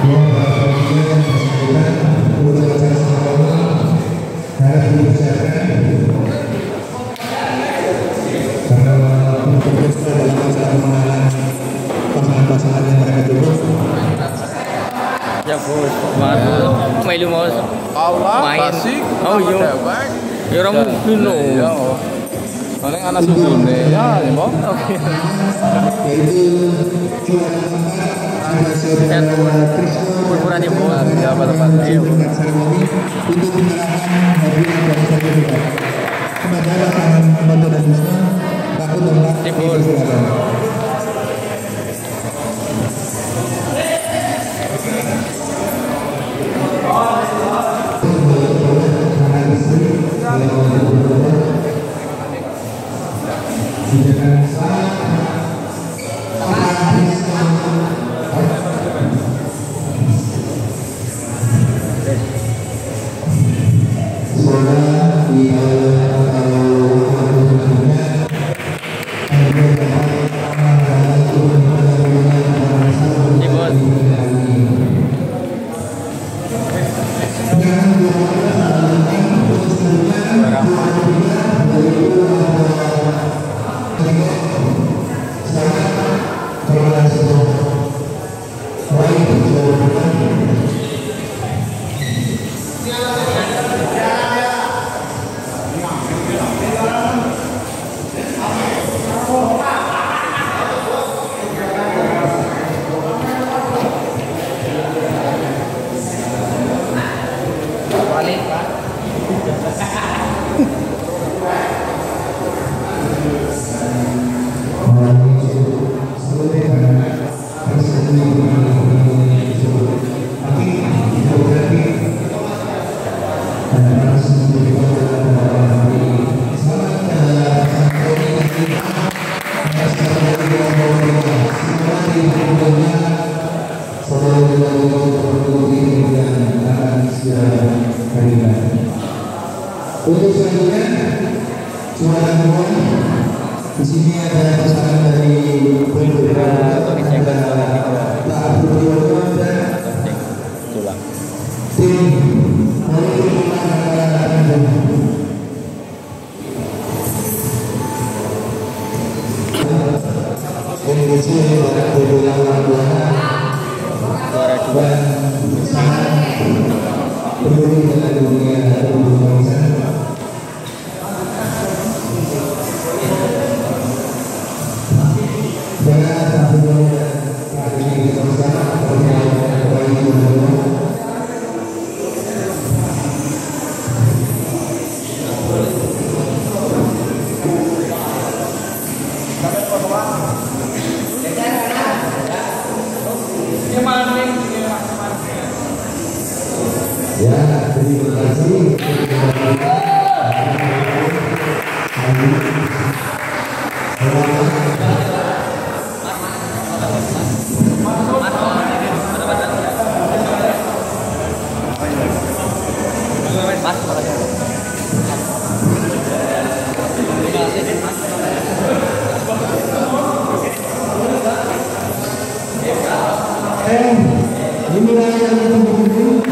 Ya bos, melu mau main. Oh iya. Ya ora mungkin lho. Iya. Paling anak sujune ya, ya Bang. Kurang ya bos. Ya pada-pada. Untuk penyerahan hadiah dari sertifikat kepada pasangan pembantu dan wisma takut tembak dipersilakan. Untuk selanjutnya juara kedua di sini ada pasangan dari Berbeda tak berdua dan tim dari Indonesia dan Berbeda juara dua bersama peduli dengan dunia dan bangsa. Ya, terima kasih. Ini yang